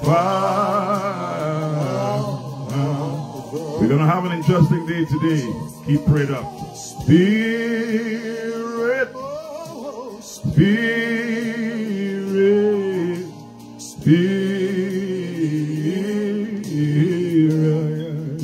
We're going to have an interesting day today. Keep prayed up. Spirit, Spirit, Spirit.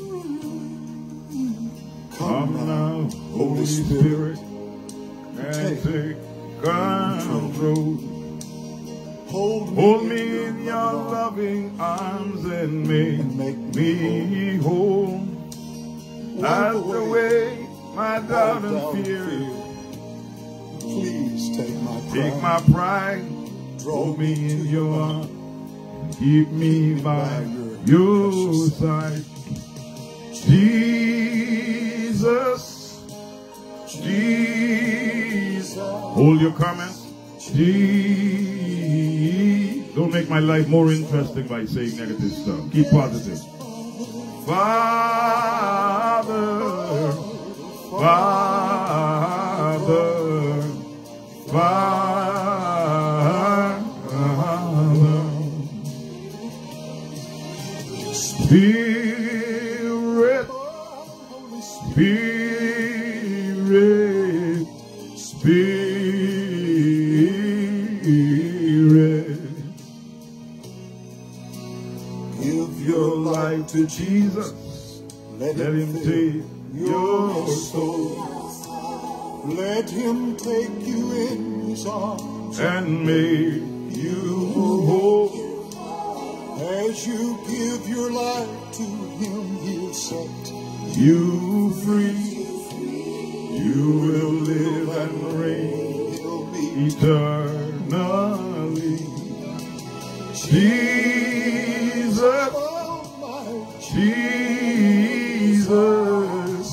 Come now, Holy Spirit, and take control. Hold me in your loving arms and make me whole. That's the way my doubt and fear. Please take my pride, draw me in your arms, keep me by your side. Jesus, Jesus. Hold your comments. Jesus. Don't make my life more interesting by saying negative stuff. Keep positive. Father, Father, Father, Spirit, Spirit, Spirit. Give your life to Jesus. Let him take your soul. Let him take you in his arms and make you whole. As you give your life to him, he'll set you free. You will live and reign eternally. Jesus, Jesus,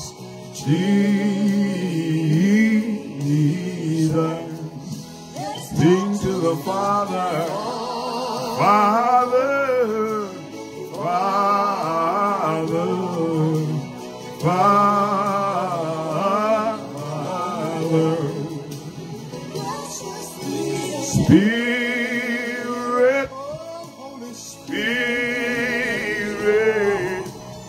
Jesus. Sing to the Father, Father, Father, Father. Spirit, Spirit,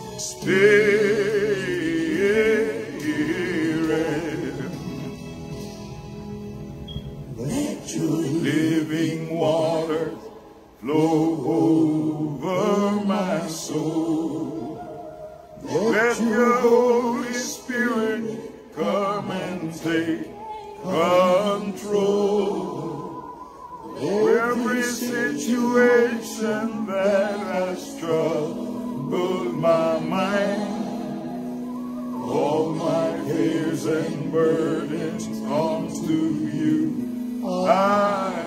Spirit. Let your living waters flow over my soul. Let your Holy Spirit come and take control. Every situation that has troubled my mind, all my cares and burdens onto you I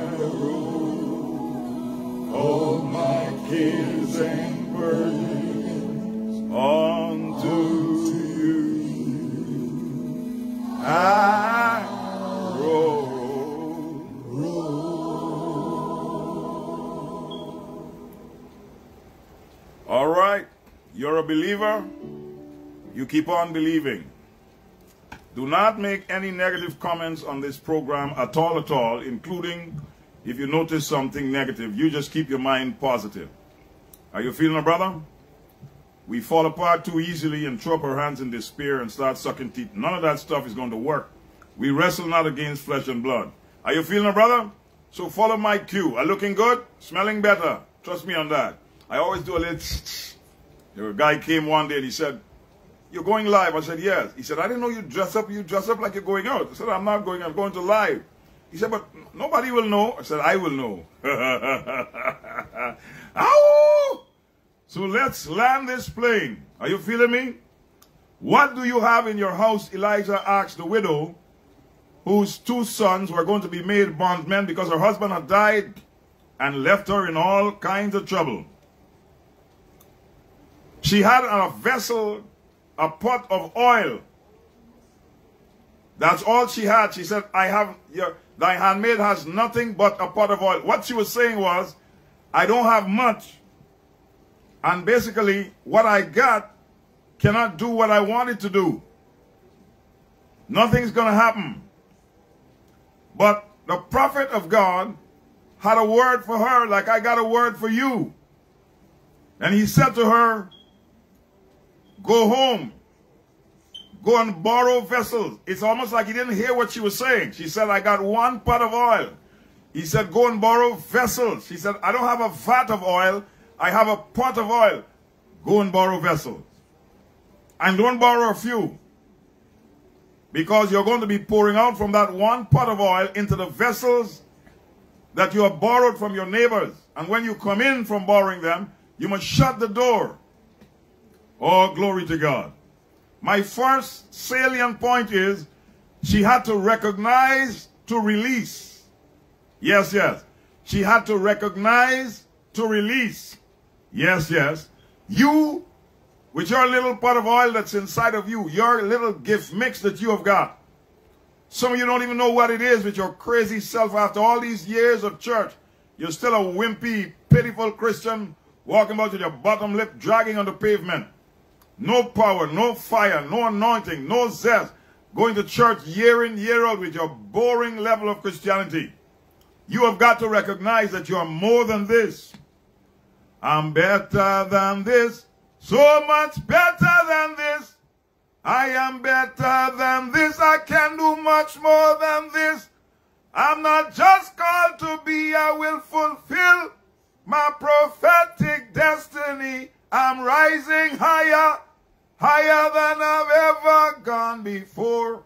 roll. All my cares and burdens onto you I roll. All right, you're a believer, you keep on believing. Do not make any negative comments on this program at all, including if you notice something negative. You just keep your mind positive. Are you feeling it, brother? We fall apart too easily and throw up our hands in despair and start sucking teeth. None of that stuff is going to work. We wrestle not against flesh and blood. Are you feeling it, brother? So follow my cue. Are looking good? Smelling better? Trust me on that. I always do a little A guy came one day and he said, "You're going live?" I said, "Yes." He said, "I didn't know you dress up like you're going out." I said, "I'm not going, I'm going to live." He said, "But nobody will know." I said, "I will know." Ow! So let's land this plane. Are you feeling me? What do you have in your house? Elijah asked the widow, whose 2 sons were going to be made bondmen because her husband had died and left her in all kinds of trouble. She had a vessel, a pot of oil. That's all she had. She said, thy handmaid has nothing but a pot of oil. What she was saying was, I don't have much. And basically, what I got cannot do what I wanted to do. Nothing's going to happen. But the prophet of God had a word for her, like I got a word for you. And he said to her, go home. Go and borrow vessels. It's almost like he didn't hear what she was saying. She said, I got 1 pot of oil. He said, go and borrow vessels. She said, I don't have a vat of oil. I have a pot of oil. Go and borrow vessels. And don't borrow a few. Because you're going to be pouring out from that 1 pot of oil into the vessels that you have borrowed from your neighbors. And when you come in from borrowing them, you must shut the door. Oh, glory to God. My first salient point is she had to recognize to release. Yes, yes. She had to recognize to release. Yes, yes. You, with your little pot of oil that's inside of you, your little gift mix that you have got. Some of you don't even know what it is with your crazy self. After all these years of church, you're still a wimpy, pitiful Christian walking about with your bottom lip dragging on the pavement. No power, no fire, no anointing, no zest. Going to church year in, year out with your boring level of Christianity. You have got to recognize that you are more than this. I'm better than this. So much better than this. I am better than this. I can do much more than this. I'm not just called to be, I will fulfill my prophetic destiny. I'm rising higher, higher than I've ever gone before.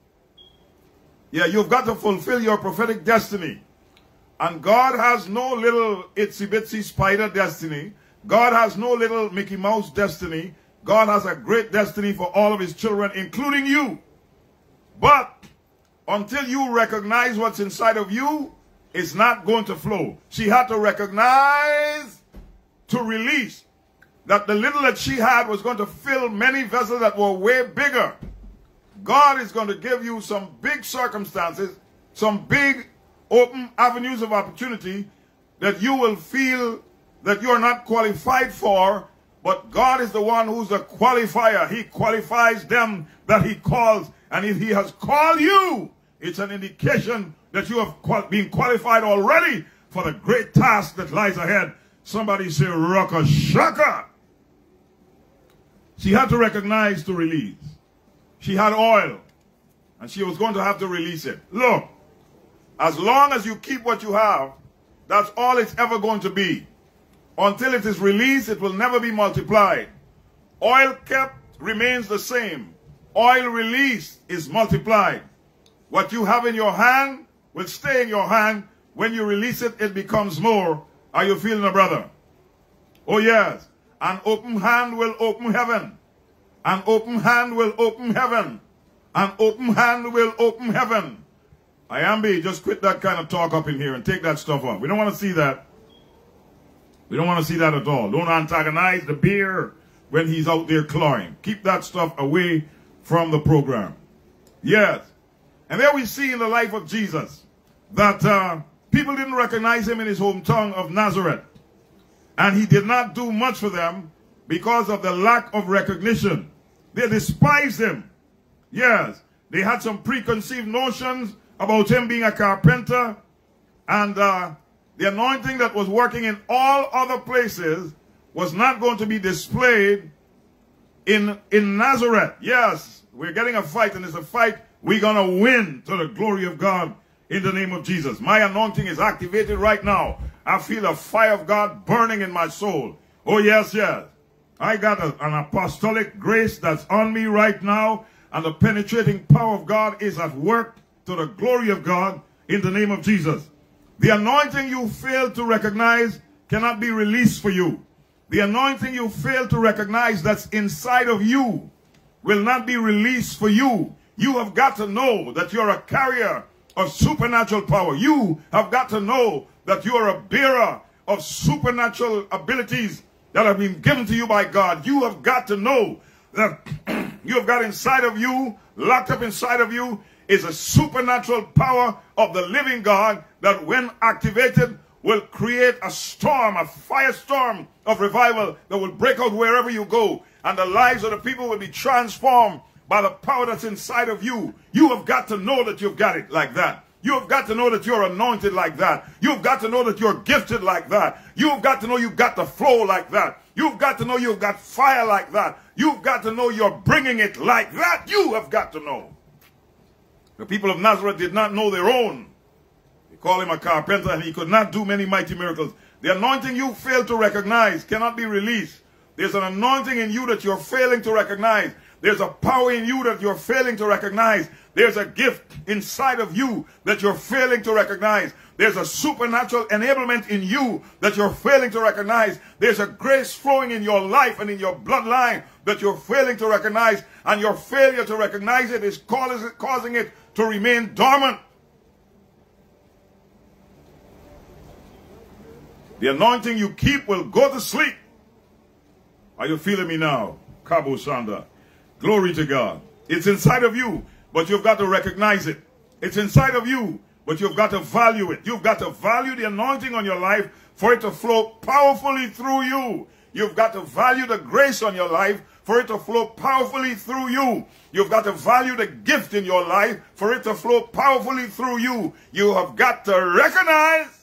Yeah, you've got to fulfill your prophetic destiny. And God has no little itsy-bitsy spider destiny. God has no little Mickey Mouse destiny. God has a great destiny for all of his children, including you. But until you recognize what's inside of you, it's not going to flow. She had to recognize to release that the little that she had was going to fill many vessels that were way bigger. God is going to give you some big circumstances, some big open avenues of opportunity that you will feel that you are not qualified for, but God is the one who's the qualifier. He qualifies them that he calls, and if he has called you, it's an indication that you have been qualified already for the great task that lies ahead. Somebody say, Rocka Shaka. She had to recognize to release. She had oil, and she was going to have to release it. Look, as long as you keep what you have, that's all it's ever going to be. Until it is released, it will never be multiplied. Oil kept remains the same. Oil released is multiplied. What you have in your hand will stay in your hand. When you release it, it becomes more. Are you feeling it, brother? Oh, yes. An open hand will open heaven. An open hand will open heaven. An open hand will open heaven. Iambi, just quit that kind of talk up in here and take that stuff off. We don't want to see that. We don't want to see that at all. Don't antagonize the bear when he's out there clawing. Keep that stuff away from the program. Yes. And there we see in the life of Jesus that people didn't recognize him in his hometown of Nazareth. And he did not do much for them because of the lack of recognition. They despised him. Yes. They had some preconceived notions about him being a carpenter. And the anointing that was working in all other places was not going to be displayed in Nazareth. Yes, we're getting a fight, and it's a fight we're going to win to the glory of God in the name of Jesus. My anointing is activated right now. I feel the fire of God burning in my soul. Oh, yes, yes. I got an apostolic grace that's on me right now, and the penetrating power of God is at work to the glory of God in the name of Jesus. The anointing you fail to recognize cannot be released for you. The anointing you fail to recognize that's inside of you will not be released for you. You have got to know that you're a carrier of supernatural power. You have got to know that you're a bearer of supernatural abilities that have been given to you by God. You have got to know that you have got inside of you, locked up inside of you, is a supernatural power of the living God that when activated will create a storm, a firestorm of revival that will break out wherever you go. And the lives of the people will be transformed by the power that's inside of you. You have got to know that you've got it like that. You've got to know that you're anointed like that. You've got to know that you're gifted like that. You've got to know you've got the flow like that. You've got to know you've got fire like that. You've got to know you're bringing it like that. You have got to know. The people of Nazareth did not know their own. They call him a carpenter, and he could not do many mighty miracles. The anointing you fail to recognize cannot be released. There's an anointing in you that you're failing to recognize. There's a power in you that you're failing to recognize. There's a gift inside of you that you're failing to recognize. There's a supernatural enablement in you that you're failing to recognize. There's a grace flowing in your life and in your bloodline that you're failing to recognize. And your failure to recognize it is causing it to remain dormant. The anointing you keep will go to sleep. Are you feeling me now? Cabo Shanda. Glory to God. It's inside of you, but you've got to recognize it. It's inside of you, but you've got to value it. You've got to value the anointing on your life for it to flow powerfully through you. You've got to value the grace on your life for it to flow powerfully through you. You've got to value the gift in your life for it to flow powerfully through you. You have got to recognize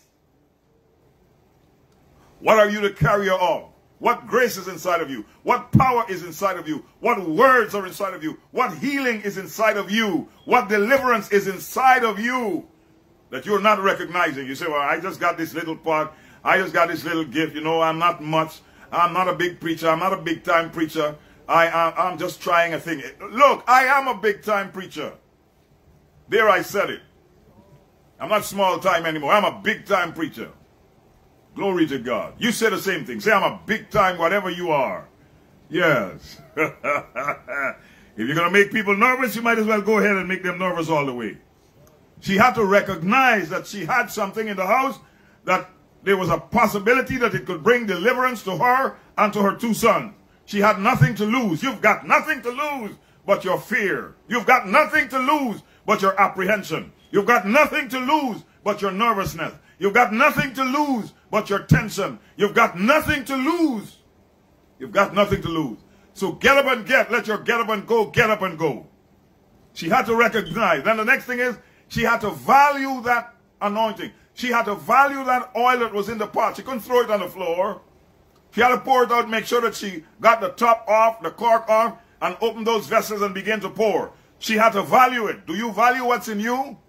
what are you the carrier of. What grace is inside of you? What power is inside of you? What words are inside of you? What healing is inside of you? What deliverance is inside of you that you're not recognizing? You say, well, I just got this little part. I just got this little gift. You know, I'm not much. I'm not a big preacher. I'm not a big-time preacher. I'm just trying a thing. Look, I am a big-time preacher. There, I said it. I'm not small-time anymore. I'm a big-time preacher. Glory to God. You say the same thing. Say, I'm a big time whatever you are. Yes. If you're going to make people nervous, you might as well go ahead and make them nervous all the way. She had to recognize that she had something in the house, that there was a possibility that it could bring deliverance to her and to her two sons. She had nothing to lose. You've got nothing to lose but your fear. You've got nothing to lose but your apprehension. You've got nothing to lose but your nervousness. You've got nothing to lose but your tension. You've got nothing to lose. You've got nothing to lose. So get up and get. Let your get up and go. Get up and go. She had to recognize. Then the next thing is, she had to value that anointing. She had to value that oil that was in the pot. She couldn't throw it on the floor. She had to pour it out, make sure that she got the top off, the cork off, and open those vessels and begin to pour. She had to value it. Do you value what's in you?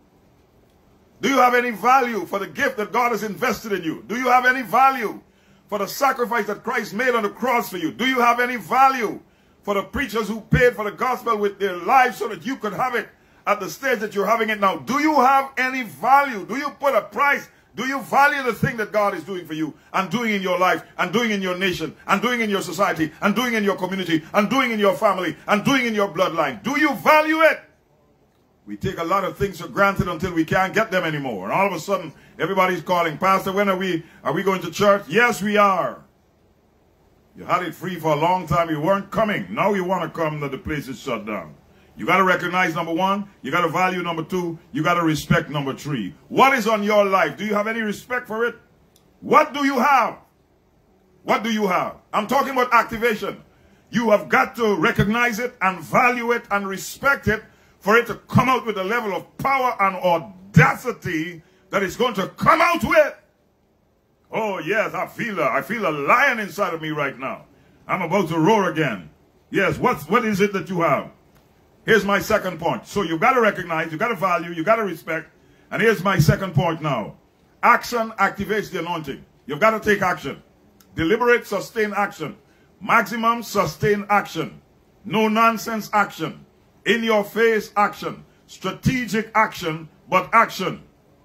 Do you have any value for the gift that God has invested in you? Do you have any value for the sacrifice that Christ made on the cross for you? Do you have any value for the preachers who paid for the gospel with their lives so that you could have it at the stage that you're having it now? Do you have any value? Do you put a price? Do you value the thing that God is doing for you and doing in your life and doing in your nation and doing in your society and doing in your community and doing in your family and doing in your bloodline? Do you value it? We take a lot of things for granted until we can't get them anymore. And all of a sudden, everybody's calling, Pastor, when are we going to church? Yes, we are. You had it free for a long time. You weren't coming. Now you want to come, that the place is shut down. You got to recognize, number one. You got to value, number two. You got to respect, number three. What is on your life? Do you have any respect for it? What do you have? What do you have? I'm talking about activation. You have got to recognize it and value it and respect it, for it to come out with a level of power and audacity that it's going to come out with. Oh, yes, I feel a lion inside of me right now. I'm about to roar again. Yes, what is it that you have? Here's my second point. So you've got to recognize, you've got to value, you've got to respect. And here's my second point now. Action activates the anointing. You've got to take action. Deliberate, sustained action. Maximum sustained action. No nonsense action. In your face action. Strategic action, but action.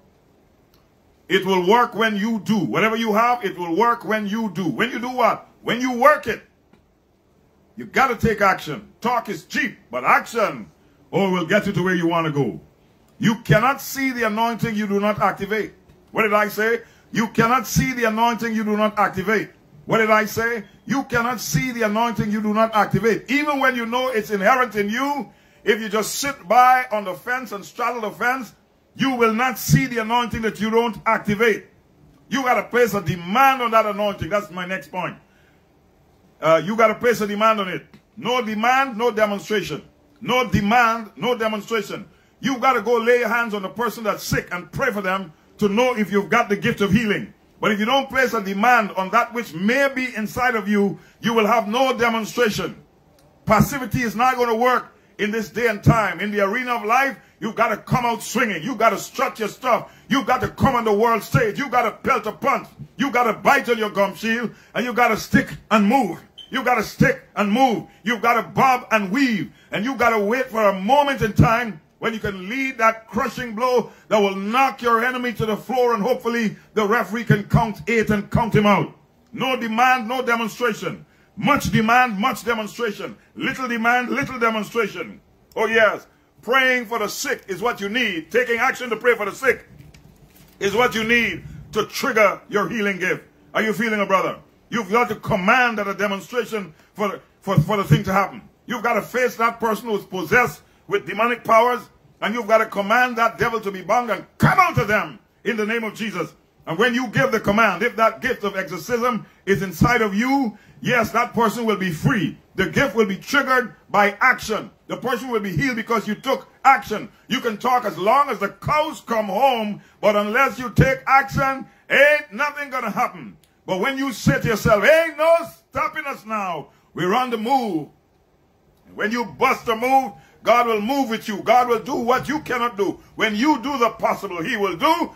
It will work when you do. Whatever you have, it will work when you do. When you do what? When you work it. You got to take action. Talk is cheap, but action, oh, will get you to where you want to go. You cannot see the anointing you do not activate. What did I say? You cannot see the anointing you do not activate. What did I say? You cannot see the anointing you do not activate. Even when you know it's inherent in you, if you just sit by on the fence and straddle the fence, you will not see the anointing that you don't activate. You got to place a demand on that anointing. That's my next point. You got to place a demand on it. No demand, no demonstration. No demand, no demonstration. You've got to go lay your hands on the person that's sick and pray for them to know if you've got the gift of healing. But if you don't place a demand on that which may be inside of you, you will have no demonstration. Passivity is not going to work in this day and time. In the arena of life, you've got to come out swinging. You've got to strut your stuff. You've got to come on the world stage. You've got to pelt a punch. You've got to bite on your gum shield. And you've got to stick and move. You've got to stick and move. You've got to bob and weave. And you've got to wait for a moment in time when you can lead that crushing blow that will knock your enemy to the floor, and hopefully the referee can count 8 and count him out. No demand, no demonstration. Much demand, much demonstration. Little demand, little demonstration. Oh yes, praying for the sick is what you need. Taking action to pray for the sick is what you need to trigger your healing gift. Are you feeling it, brother? You've got to command at a demonstration for the thing to happen. You've got to face that person who's possessed with demonic powers, and you've got to command that devil to be bound and come out of them in the name of Jesus. And when you give the command, if that gift of exorcism is inside of you, yes, that person will be free. The gift will be triggered by action. The person will be healed because you took action. You can talk as long as the cows come home, but unless you take action, ain't nothing gonna happen. But when you say to yourself, ain't no stopping us now, we're on the move. And when you bust a move, God will move with you. God will do what you cannot do. When you do the possible, he will do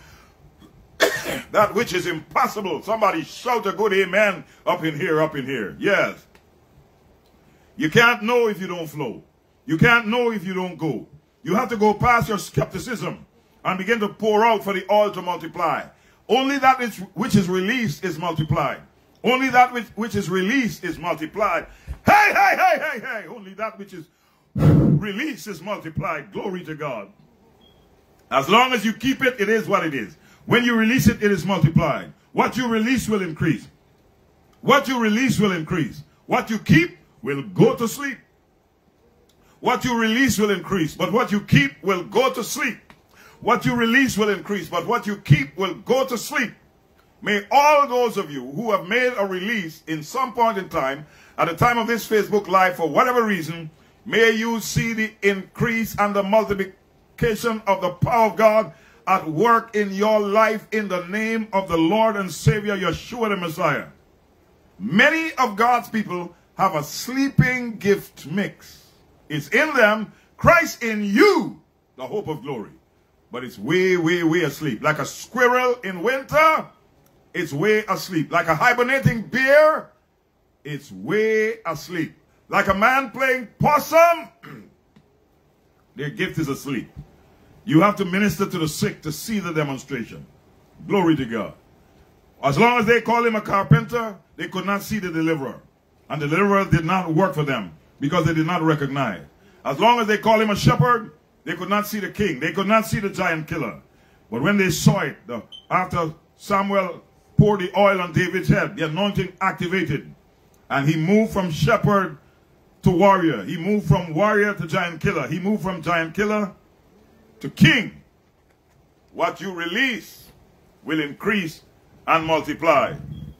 that which is impossible. Somebody shout a good amen up in here, up in here. Yes. You can't know if you don't flow. You can't know if you don't go. You have to go past your skepticism and begin to pour out for the oil to multiply. Only that which is released is multiplied. Only that which is released is multiplied. Hey, hey, hey, hey, hey. Only that which is released is multiplied. Glory to God. As long as you keep it, it is what it is. When you release it, it is multiplied. What you release will increase. What you release will increase. What you keep will go to sleep. What you release will increase, but what you keep will go to sleep. What you release will increase, but what you keep will go to sleep. May all those of you who have made a release in some point in time, at the time of this Facebook Live, for whatever reason, may you see the increase and the multiplication of the power of God at work in your life in the name of the Lord and Savior, Yeshua the Messiah. Many of God's people have a sleeping gift mix. It's in them, Christ in you, the hope of glory. But it's way, way, way asleep. Like a squirrel in winter, it's way asleep. Like a hibernating bear, it's way asleep. Like a man playing possum, their gift is asleep. You have to minister to the sick to see the demonstration. Glory to God. As long as they call him a carpenter, they could not see the deliverer. And the deliverer did not work for them because they did not recognize. As long as they call him a shepherd, they could not see the king. They could not see the giant killer. But when they saw it, after Samuel poured the oil on David's head, the anointing activated. And he moved from shepherd to warrior. He moved from warrior to giant killer. He moved from giant killer to king. What you release will increase and multiply.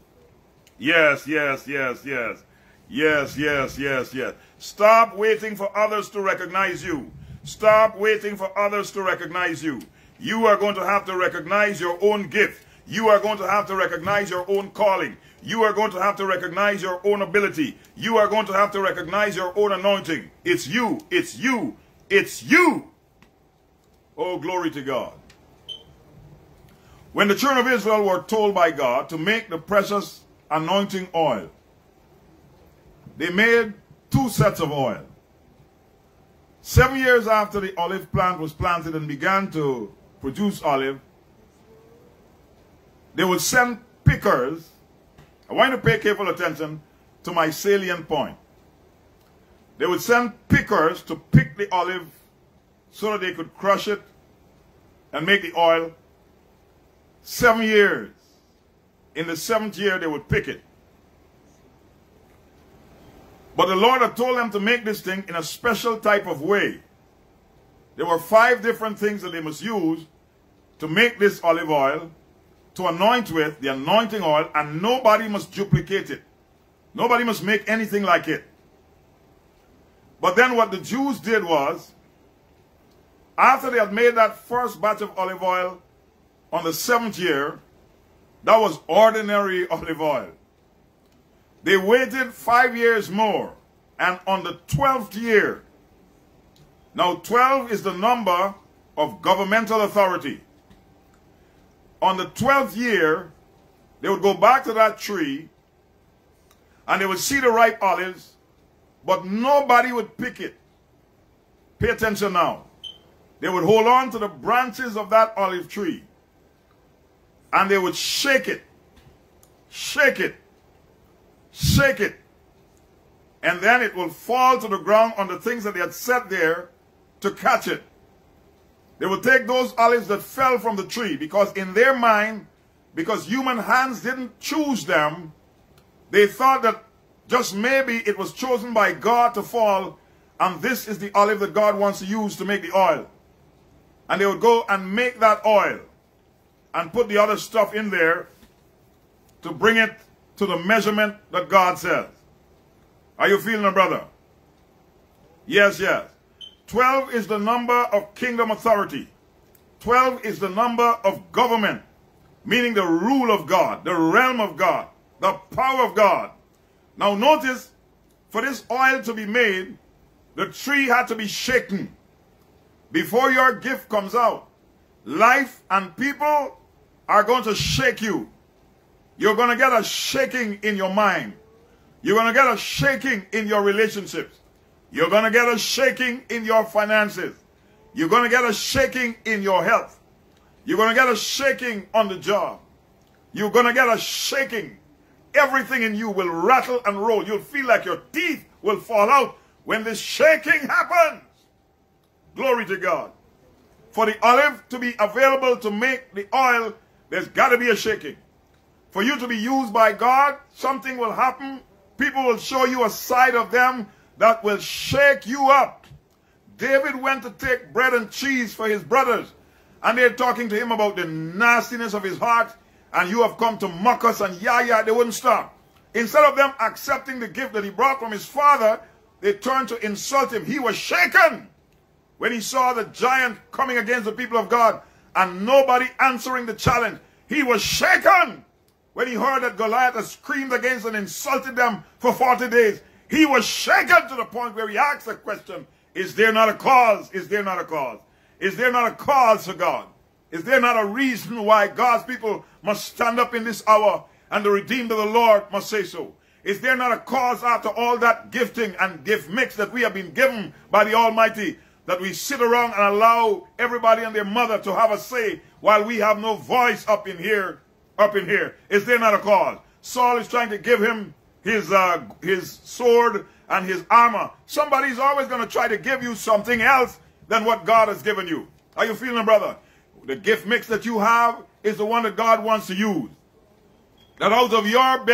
Yes, yes, yes, yes. Yes, yes, yes, yes. Stop waiting for others to recognize you. Stop waiting for others to recognize you. You are going to have to recognize your own gift. You are going to have to recognize your own calling. You are going to have to recognize your own ability. You are going to have to recognize your own anointing. It's you. It's you. It's you. Oh, glory to God. When the children of Israel were told by God to make the precious anointing oil, they made 2 sets of oil. 7 years after the olive plant was planted and began to produce olive, they would send pickers. I want you to pay careful attention to my salient point. They would send pickers to pick the olive so that they could crush it and make the oil. 7 years. In the 7th year, they would pick it. But the Lord had told them to make this thing in a special type of way. There were 5 different things that they must use to make this olive oil, to anoint with the anointing oil, and nobody must duplicate it. Nobody must make anything like it. But then what the Jews did was, after they had made that first batch of olive oil on the 7th year, that was ordinary olive oil. They waited 5 years more, and on the 12th year, now 12 is the number of governmental authority. On the 12th year, they would go back to that tree, and they would see the ripe olives, but nobody would pick it. Pay attention now. They would hold on to the branches of that olive tree, and they would shake it, shake it, shake it, and then it will fall to the ground on the things that they had set there to catch it. They would take those olives that fell from the tree, because in their mind, because human hands didn't choose them, they thought that just maybe it was chosen by God to fall, and this is the olive that God wants to use to make the oil. And they would go and make that oil and put the other stuff in there to bring it to the measurement that God says. Are you feeling it, brother? Yes, yes. 12 is the number of kingdom authority. 12 is the number of government, meaning the rule of God, the realm of God, the power of God. Now notice, for this oil to be made, the tree had to be shaken. Before your gift comes out, life and people are going to shake you. You're going to get a shaking in your mind. You're going to get a shaking in your relationships. You're going to get a shaking in your finances. You're going to get a shaking in your health. You're going to get a shaking on the job. You're going to get a shaking. Everything in you will rattle and roll. You'll feel like your teeth will fall out when this shaking happens. Glory to God. For the olive to be available to make the oil, there's got to be a shaking. For you to be used by God, something will happen. People will show you a side of them that will shake you up. David went to take bread and cheese for his brothers, and they're talking to him about the nastiness of his heart, and you have come to mock us, and they wouldn't stop. Instead of them accepting the gift that he brought from his father, they turned to insult him. He was shaken when he saw the giant coming against the people of God and nobody answering the challenge. He was shaken when he heard that Goliath had screamed against and insulted them for 40 days. He was shaken to the point where he asked the question, is there not a cause? Is there not a cause? Is there not a cause for God? Is there not a reason why God's people must stand up in this hour and the redeemed of the Lord must say so? Is there not a cause after all that gifting and gift mix that we have been given by the Almighty, that we sit around and allow everybody and their mother to have a say while we have no voice up in here? Is there not a cause? Saul is trying to give him his sword and his armor. Somebody's always going to try to give you something else than what God has given you. Are you feeling it, brother? The gift mix that you have is the one that God wants to use. That out of your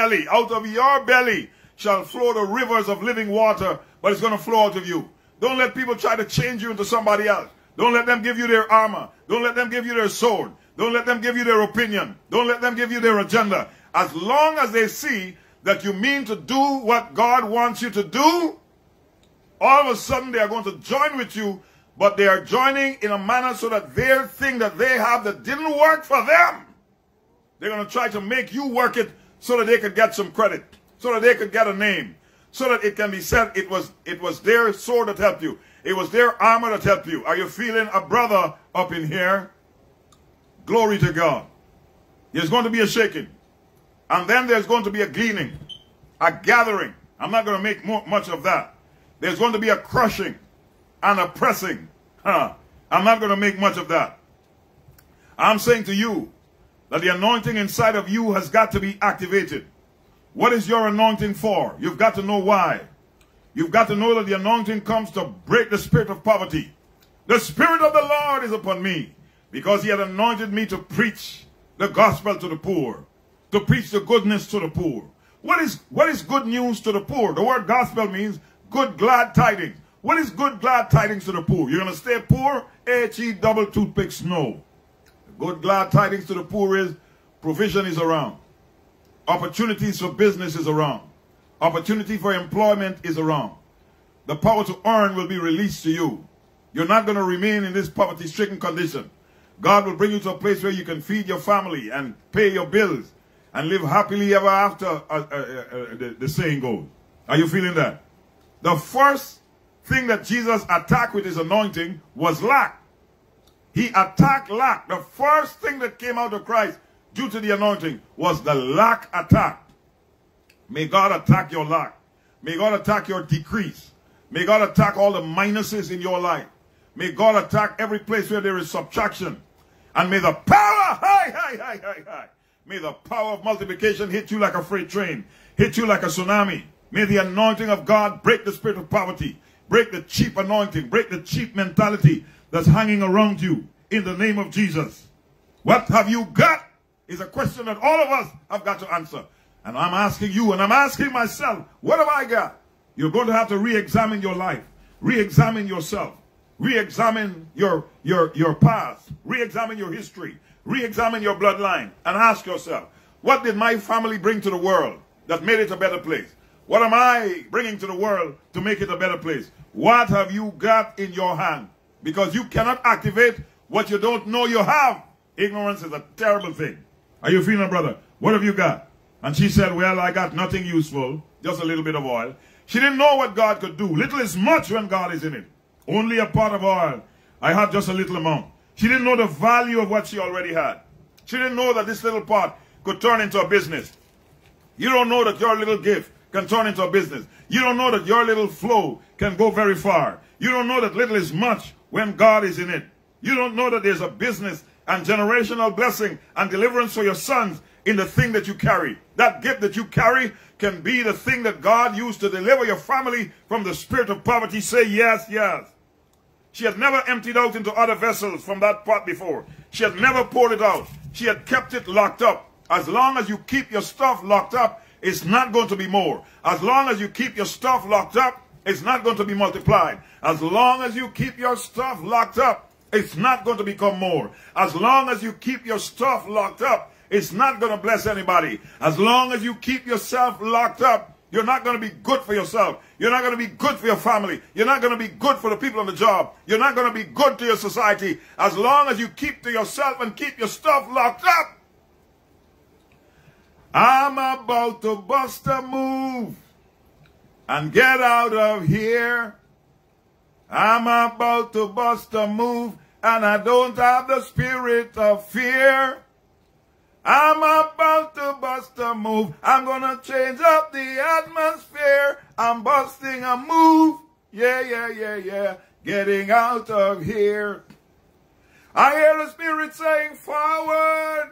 belly shall flow the rivers of living water, but it's going to flow out of you. Don't let people try to change you into somebody else. Don't let them give you their armor. Don't let them give you their sword. Don't let them give you their opinion. Don't let them give you their agenda. As long as they see that you mean to do what God wants you to do, all of a sudden they are going to join with you, but they are joining in a manner so that their thing that they have that didn't work for them, they're going to try to make you work it so that they could get some credit, so that they could get a name, so that it can be said it was their sword that helped you. It was their armor that helped you. Are you feeling a brother up in here? Glory to God. There's going to be a shaking. And then there's going to be a gleaning, a gathering. I'm not going to make much of that. There's going to be a crushing and a pressing. I'm not going to make much of that. I'm saying to you that the anointing inside of you has got to be activated. What is your anointing for? You've got to know why. You've got to know that the anointing comes to break the spirit of poverty. The Spirit of the Lord is upon me, because he had anointed me to preach the gospel to the poor, to preach the goodness to the poor. What is good news to the poor? The word gospel means good, glad tidings. What is good, glad tidings to the poor? You're going to stay poor? H-E double toothpicks? No. Good, glad tidings to the poor is provision is around. Opportunities for business is around. Opportunity for employment is around. The power to earn will be released to you. You're not going to remain in this poverty-stricken condition. God will bring you to a place where you can feed your family and pay your bills and live happily ever after, the saying goes. Are you feeling that? The first thing that Jesus attacked with his anointing was lack. He attacked lack. The first thing that came out of Christ due to the anointing was the lack attack. May God attack your lack. May God attack your decrease. May God attack all the minuses in your life. May God attack every place where there is subtraction. And may the power, may the power of multiplication hit you like a freight train, hit you like a tsunami. May the anointing of God break the spirit of poverty, break the cheap anointing, break the cheap mentality that's hanging around you in the name of Jesus. What have you got is a question that all of us have got to answer. And I'm asking you and I'm asking myself, what have I got? You're going to have to re-examine your life, re-examine yourself, re-examine your past, re-examine your history, re-examine your bloodline, and ask yourself, what did my family bring to the world that made it a better place? What am I bringing to the world to make it a better place? What have you got in your hand? Because you cannot activate what you don't know you have. Ignorance is a terrible thing. Are you feeling, brother? What have you got? And she said, well, I got nothing useful, just a little bit of oil. She didn't know what God could do. Little is much when God is in it. Only a pot of oil. I had just a little amount. She didn't know the value of what she already had. She didn't know that this little pot could turn into a business. You don't know that your little gift can turn into a business. You don't know that your little flow can go very far. You don't know that little is much when God is in it. You don't know that there's a business and generational blessing and deliverance for your sons in the thing that you carry. That gift that you carry can be the thing that God used to deliver your family from the spirit of poverty. Say yes, yes. She had never emptied out into other vessels from that pot before. She had never poured it out. She had kept it locked up. As long as you keep your stuff locked up, it's not going to be more. As long as you keep your stuff locked up, it's not going to be multiplied. As long as you keep your stuff locked up, it's not going to become more. As long as you keep your stuff locked up, it's not going to bless anybody. As long as you keep yourself locked up, you're not going to be good for yourself. You're not going to be good for your family. You're not going to be good for the people on the job. You're not going to be good to your society. As long as you keep to yourself and keep your stuff locked up. I'm about to bust a move and get out of here. I'm about to bust a move and I don't have the spirit of fear. I'm about to bust a move. I'm going to change up the atmosphere. I'm busting a move. Yeah, yeah, yeah, yeah. Getting out of here. I hear the Spirit saying forward.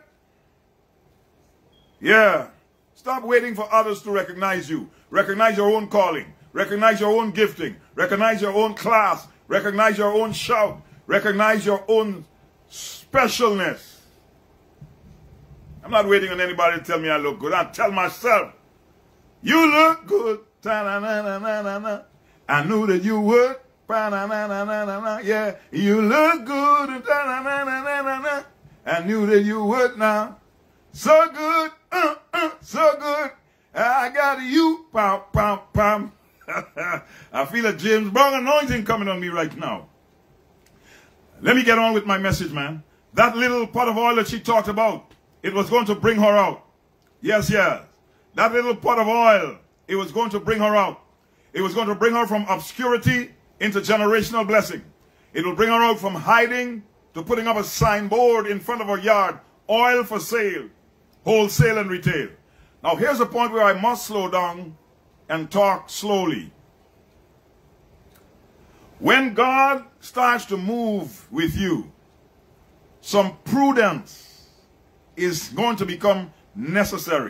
Yeah. Stop waiting for others to recognize you. Recognize your own calling. Recognize your own gifting. Recognize your own class. Recognize your own shout. Recognize your own specialness. I'm not waiting on anybody to tell me I look good. I tell myself, you look good. Ta-na-na-na-na-na. I knew that you would. Pa-na-na-na-na-na. Yeah, you look good. Ta-na-na-na-na-na. I knew that you would now. So good. So good. I got you. Pam, pam, pam. I feel a James Brown anointing coming on me right now. Let me get on with my message, man. That little pot of oil that she talked about, it was going to bring her out. Yes, yes. That little pot of oil, it was going to bring her out. It was going to bring her from obscurity into generational blessing. It will bring her out from hiding to putting up a signboard in front of her yard. Oil for sale, wholesale and retail. Now here's a point where I must slow down and talk slowly. When God starts to move with you, some prudence is going to become necessary.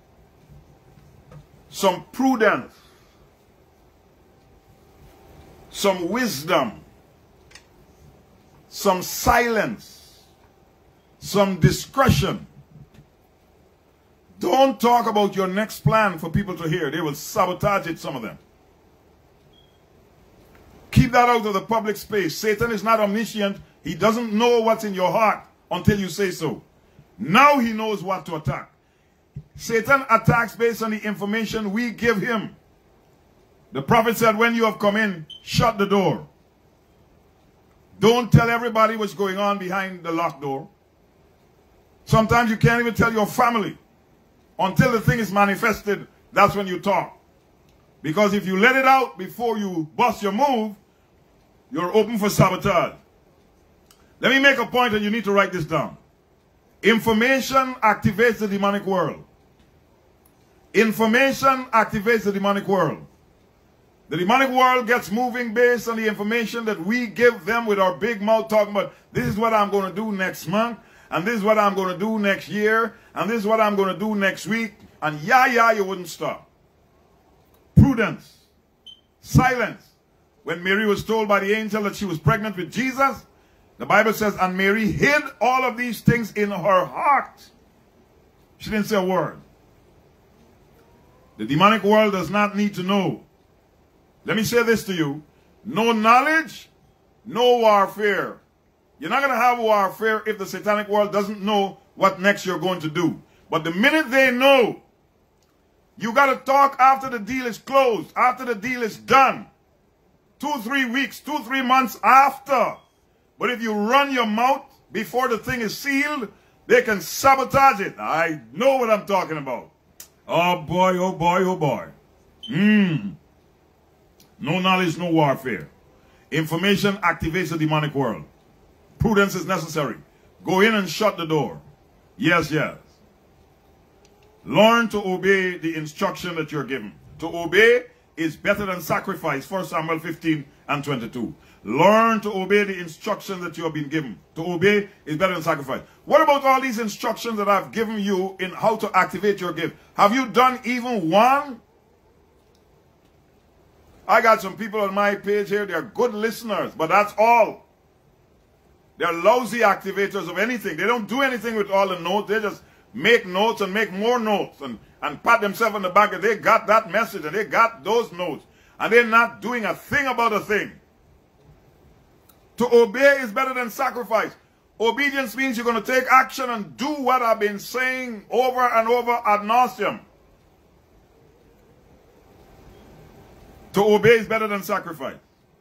Some prudence, some wisdom, some silence, some discretion. Don't talk about your next plan for people to hear. They will sabotage it, some of them. Keep that out of the public space. Satan is not omniscient. He doesn't know what's in your heart until you say so. Now he knows what to attack. Satan attacks based on the information we give him. The prophet said, when you have come in, shut the door. Don't tell everybody what's going on behind the locked door. Sometimes you can't even tell your family. Until the thing is manifested, that's when you talk. Because if you let it out before you bust your move, you're open for sabotage. Let me make a point and you need to write this down. Information activates the demonic world. Information activates the demonic world. The demonic world gets moving based on the information that we give them with our big mouth talking about, this is what I'm going to do next month, and this is what I'm going to do next year, and this is what I'm going to do next week, and you wouldn't stop. Prudence. Silence. When Mary was told by the angel that she was pregnant with Jesus, the Bible says, and Mary hid all of these things in her heart. She didn't say a word. The demonic world does not need to know. Let me say this to you. No knowledge, no warfare. You're not going to have warfare if the satanic world doesn't know what next you're going to do. But the minute they know, you got to talk after the deal is closed, after the deal is done. 2-3 weeks, 2-3 months after. But if you run your mouth before the thing is sealed, they can sabotage it. I know what I'm talking about. Oh boy, oh boy, oh boy. No knowledge, no warfare. Information activates the demonic world. Prudence is necessary. Go in and shut the door. Yes, yes. Learn to obey the instruction that you're given. To obey is better than sacrifice. 1 Samuel 15:22. Learn to obey the instruction that you have been given. To obey is better than sacrifice. What about all these instructions that I've given you in how to activate your gift? Have you done even one? I got some people on my page here. They're good listeners, but that's all. They're lousy activators of anything. They don't do anything with all the notes. They just make notes and make more notes and pat themselves on the back and they got that message and they got those notes. And they're not doing a thing about a thing. To obey is better than sacrifice. Obedience means you're going to take action and do what I've been saying over and over ad nauseum. To obey is better than sacrifice.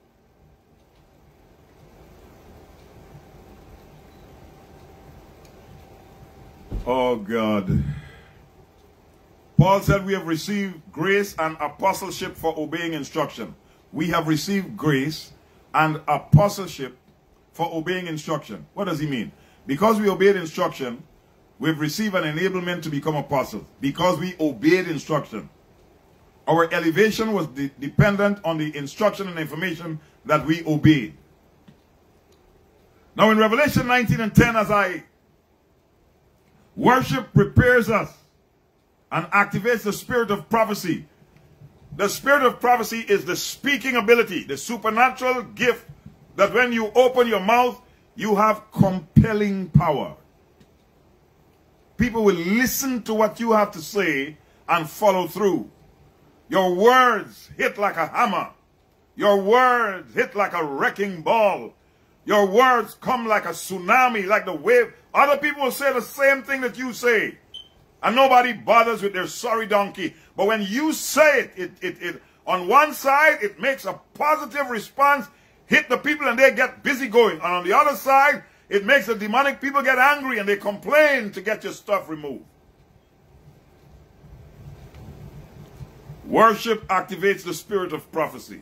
Oh God. Paul said we have received grace and apostleship for obeying instruction. We have received grace and apostleship for obeying instruction. What does he mean? Because we obeyed instruction, we've received an enablement to become apostles. Because we obeyed instruction. Our elevation was dependent on the instruction and information that we obeyed. Now in Revelation 19:10, as I worship prepares us and activates the spirit of prophecy. The spirit of prophecy is the speaking ability, the supernatural gift that when you open your mouth, you have compelling power. People will listen to what you have to say and follow through. Your words hit like a hammer. Your words hit like a wrecking ball. Your words come like a tsunami, like the wave. Other people will say the same thing that you say. And nobody bothers with their sorry donkey. But when you say it, on one side, it makes a positive response, hit the people and they get busy going. And on the other side, it makes the demonic people get angry and they complain to get your stuff removed. Worship activates the spirit of prophecy.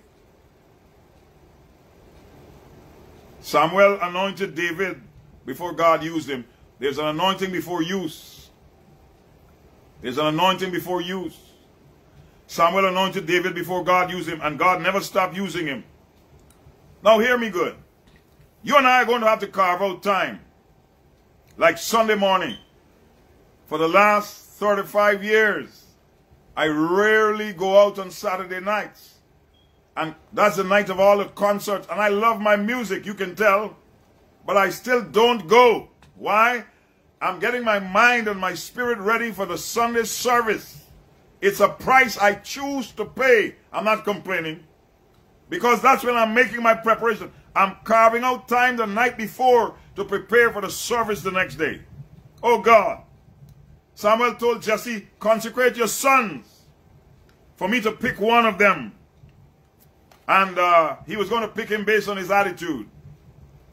Samuel anointed David before God used him. There's an anointing before use. There's an anointing before use. Samuel anointed David before God used him, and God never stopped using him. Now hear me good. You and I are going to have to carve out time. Like Sunday morning. For the last 35 years, I rarely go out on Saturday nights. And that's the night of all the concerts. And I love my music, you can tell. But I still don't go. Why? I'm getting my mind and my spirit ready for the Sunday service. It's a price I choose to pay. I'm not complaining. Because that's when I'm making my preparation. I'm carving out time the night before to prepare for the service the next day. Oh God. Samuel told Jesse, consecrate your sons for me to pick one of them. And he was going to pick him based on his attitude.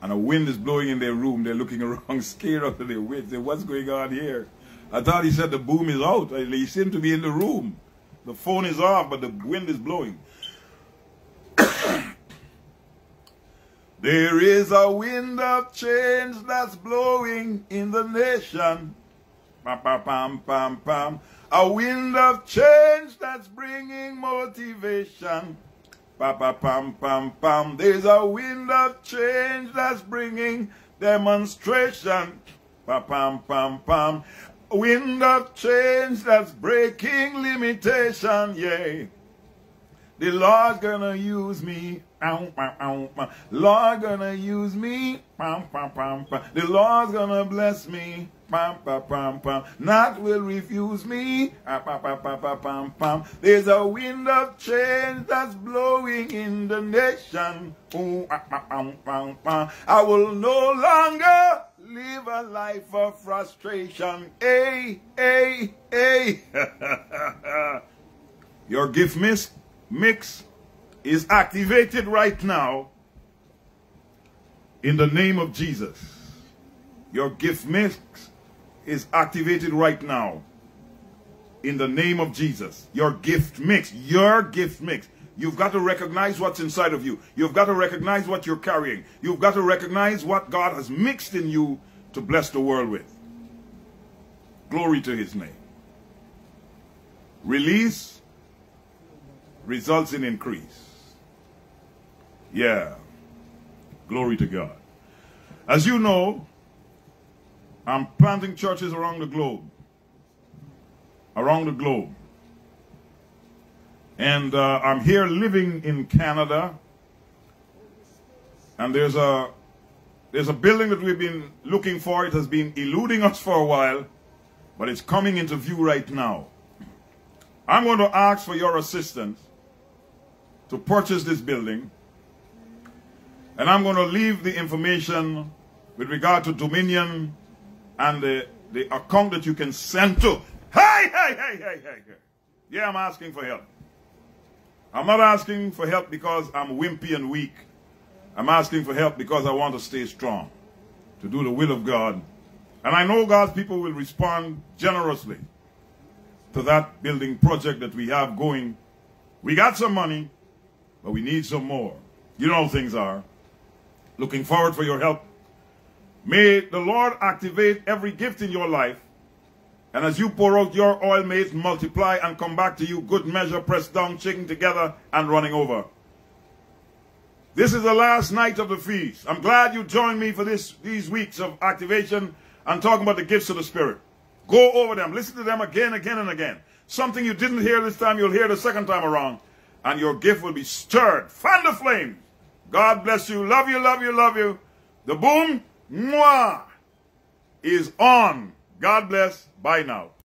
And a wind is blowing in their room. They're looking around, scared out of their wits. Say, what's going on here? I thought he said the boom is out. He seemed to be in the room. The phone is off, but the wind is blowing. There is a wind of change that's blowing in the nation. Pam, pam, pam, pam, pam. A wind of change that's bringing motivation. Pam, pam, pam, pam, pam. There's a wind of change that's bringing demonstration. Pam, pam, pam, pam. A wind of change that's breaking limitation. Yeah. The Lord's gonna use me. Lord gonna use me. The Lord's gonna bless me. Not will refuse me. There's a wind of change that's blowing in the nation. I will no longer live a life of frustration. Hey, hey, hey. Your gift mix is activated right now in the name of Jesus. Your gift mix is activated right now in the name of Jesus. Your gift mix. You've got to recognize what's inside of you. You've got to recognize what you're carrying. You've got to recognize what God has mixed in you to bless the world with. Glory to his name. Release results in increase. Yeah. Glory to God. As you know, I'm planting churches around the globe. Around the globe. And I'm here living in Canada. And there's a building that we've been looking for. It has been eluding us for a while, but it's coming into view right now. I'm going to ask for your assistance to purchase this building. And I'm going to leave the information with regard to Dominion and the account that you can send to. Hey. Yeah, I'm asking for help. I'm not asking for help because I'm wimpy and weak. I'm asking for help because I want to stay strong, to do the will of God. And I know God's people will respond generously to that building project that we have going. We got some money, but we need some more. You know how things are. Looking forward for your help. May the Lord activate every gift in your life. And as you pour out your oil, may it multiply and come back to you, good measure, pressed down, shaking together, and running over. This is the last night of the feast. I'm glad you joined me for these weeks of activation and talking about the gifts of the Spirit. Go over them. Listen to them again and again. Something you didn't hear this time, you'll hear the second time around. And your gift will be stirred. Fan the flames. God bless you. Love you, love you, love you. The boom, mwah, is on. God bless. Bye now.